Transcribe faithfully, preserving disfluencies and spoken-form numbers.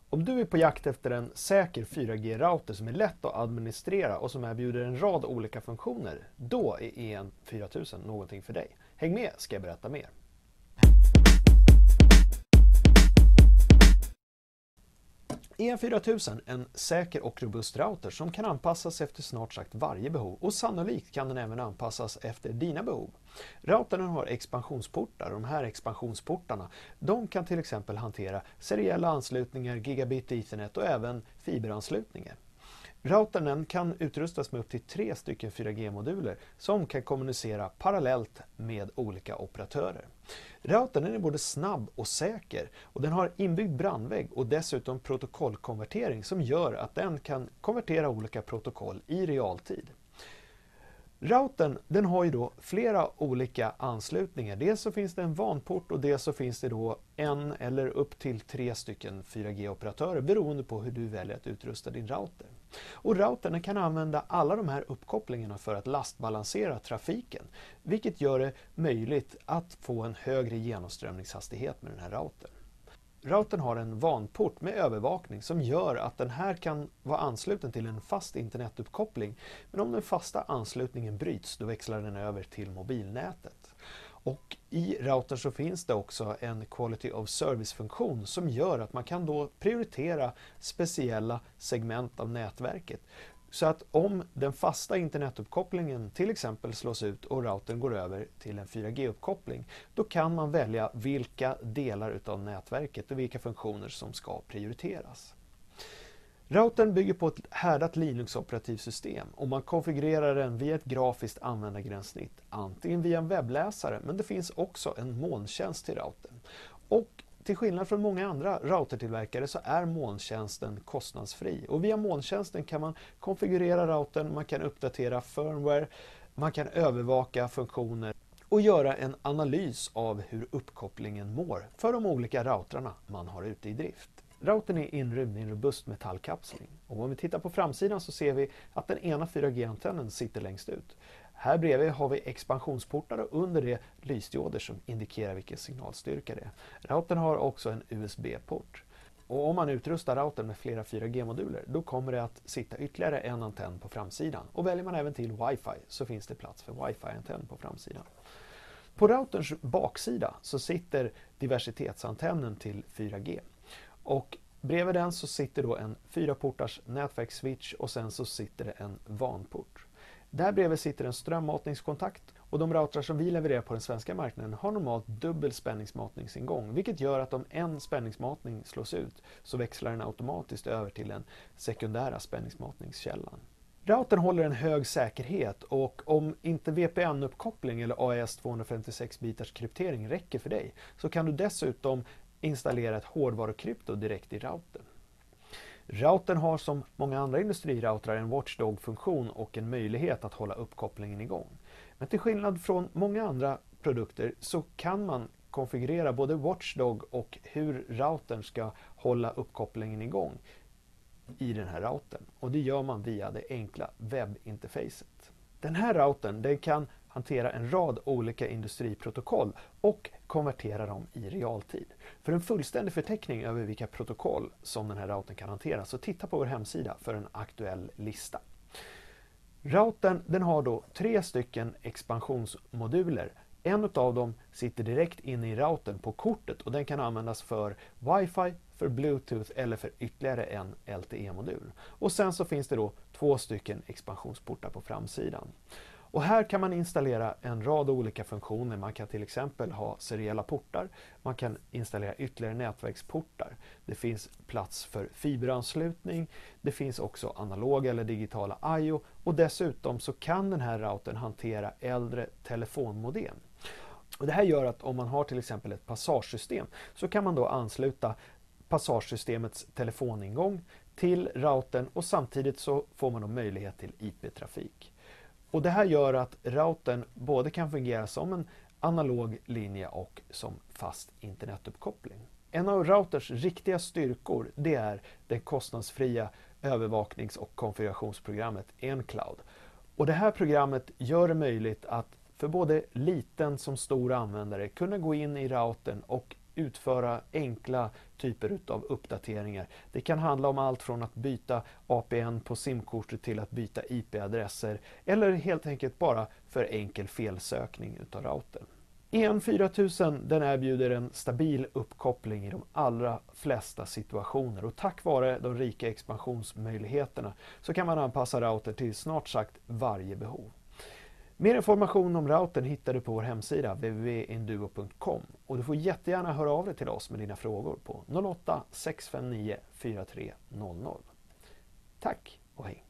Om du är på jakt efter en säker fyra G-router som är lätt att administrera och som erbjuder en rad olika funktioner, då är E N fyra tusen någonting för dig. Häng med ska jag berätta mer. E N fyra tusen är en säker och robust router som kan anpassas efter snart sagt varje behov och sannolikt kan den även anpassas efter dina behov. Routern har expansionsportar och de här expansionsportarna de kan till exempel hantera seriella anslutningar, gigabit ethernet och även fiberanslutningar. Routern kan utrustas med upp till tre stycken fyra G-moduler som kan kommunicera parallellt med olika operatörer. Routern är både snabb och säker och den har inbyggd brandvägg och dessutom protokollkonvertering som gör att den kan konvertera olika protokoll i realtid. Routern den har ju då flera olika anslutningar. Dels så finns det en vanport och dels så finns det då en eller upp till tre stycken fyra G-operatörer beroende på hur du väljer att utrusta din router. Och routern kan använda alla de här uppkopplingarna för att lastbalansera trafiken, vilket gör det möjligt att få en högre genomströmningshastighet med den här routern. Routern har en vanport med övervakning som gör att den här kan vara ansluten till en fast internetuppkoppling. Men om den fasta anslutningen bryts då växlar den över till mobilnätet. Och i routern så finns det också en Quality of Service-funktion som gör att man kan då prioritera speciella segment av nätverket. Så att om den fasta internetuppkopplingen till exempel slås ut och routern går över till en fyra G-uppkoppling, då kan man välja vilka delar av nätverket och vilka funktioner som ska prioriteras. Routern bygger på ett härdat Linux-operativsystem och man konfigurerar den via ett grafiskt användargränssnitt, antingen via en webbläsare, men det finns också en molntjänst till routern. Och till skillnad från många andra routertillverkare så är molntjänsten kostnadsfri. Och via molntjänsten kan man konfigurera routern, man kan uppdatera firmware, man kan övervaka funktioner och göra en analys av hur uppkopplingen mår för de olika routrarna man har ute i drift. Routern är inrymd i en robust metallkapsling. Och om vi tittar på framsidan så ser vi att den ena fyra G-antennen sitter längst ut. Här bredvid har vi expansionsportar och under det lysdioder som indikerar vilken signalstyrka det är. Routern har också en U S B-port. Och om man utrustar routern med flera fyra G-moduler då kommer det att sitta ytterligare en antenn på framsidan. Och väljer man även till Wi-Fi så finns det plats för Wi-Fi-antenn på framsidan. På routerns baksida så sitter diversitetsantennen till fyra G. Och bredvid den så sitter då en fyra portars nätverksswitch och sen så sitter det en vanport. Där bredvid sitter en strömmatningskontakt och de routrar som vi levererar på den svenska marknaden har normalt dubbel spänningsmatningsingång, vilket gör att om en spänningsmatning slås ut så växlar den automatiskt över till den sekundära spänningsmatningskällan. Routern håller en hög säkerhet och om inte V P N-uppkoppling eller A E S tvåhundrafemtiosex bitars kryptering räcker för dig så kan du dessutom installera ett hårdvarukrypto direkt i routern. Routern har som många andra industriroutrar en watchdog-funktion och en möjlighet att hålla uppkopplingen igång. Men till skillnad från många andra produkter så kan man konfigurera både watchdog och hur routern ska hålla uppkopplingen igång i den här routern. Och det gör man via det enkla webbinterfacet. Den här routern den kan hantera en rad olika industriprotokoll och konvertera dem i realtid. För en fullständig förteckning över vilka protokoll som den här routern kan hantera så titta på vår hemsida för en aktuell lista. Routern den har då tre stycken expansionsmoduler. En av dem sitter direkt inne i routern på kortet och den kan användas för Wi-Fi, för Bluetooth eller för ytterligare en L T E-modul. Och sen så finns det då två stycken expansionsportar på framsidan. Och här kan man installera en rad olika funktioner. Man kan till exempel ha seriella portar. Man kan installera ytterligare nätverksportar. Det finns plats för fiberanslutning. Det finns också analoga eller digitala I O. Och dessutom så kan den här routern hantera äldre telefonmodem. Och det här gör att om man har till exempel ett passagesystem så kan man då ansluta passagesystemets telefoningång till routern och samtidigt så får man då möjlighet till I P-trafik. Och det här gör att routern både kan fungera som en analog linje och som fast internetuppkoppling. En av routers riktiga styrkor det är det kostnadsfria övervaknings- och konfigurationsprogrammet Encloud. Och det här programmet gör det möjligt att för både liten som stor användare kunna gå in i routern och utföra enkla typer av uppdateringar. Det kan handla om allt från att byta A P N på simkortet till att byta I P-adresser eller helt enkelt bara för enkel felsökning utav routern. E N fyra tusen den erbjuder en stabil uppkoppling i de allra flesta situationer och tack vare de rika expansionsmöjligheterna så kan man anpassa routern till snart sagt varje behov. Mer information om routern hittar du på vår hemsida w w w punkt induo punkt com och du får jättegärna höra av dig till oss med dina frågor på noll åtta sex fem nio fyra tre noll noll. Tack och hej!